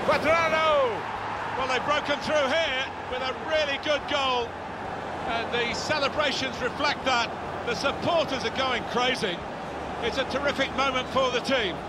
Cuadrado! Well, they've broken through here with a really good goal. And the celebrations reflect that. The supporters are going crazy. It's a terrific moment for the team.